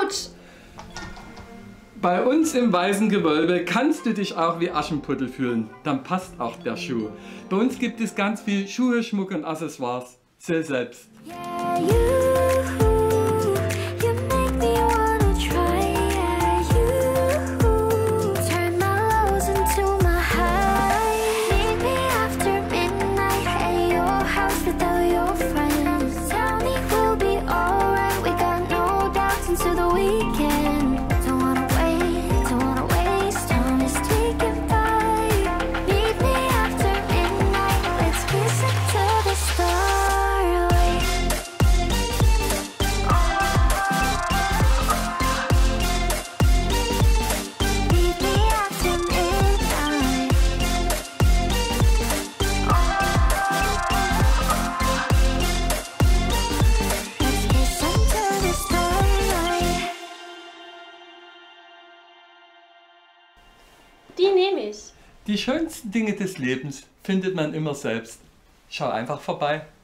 Autsch! Bei uns im weißen Gewölbe kannst du dich auch wie Aschenputtel fühlen. Dann passt auch der Schuh. Bei uns gibt es ganz viel Schuhe, Schmuck und Accessoires. Seh selbst. Yeah, you make me wanna try. Yeah, you turn my lows into my high. Meet me after midnight at your house without your friends. Tell me we'll be alright. We got no doubts into the weekend. Don't wanna waste time. Just take it by. Meet me after midnight. Let's kiss until the starlight. Meet me after midnight. Let's kiss until the starlight. Die nehme ich. Die schönsten Dinge des Lebens findet man immer selbst. Schau einfach vorbei.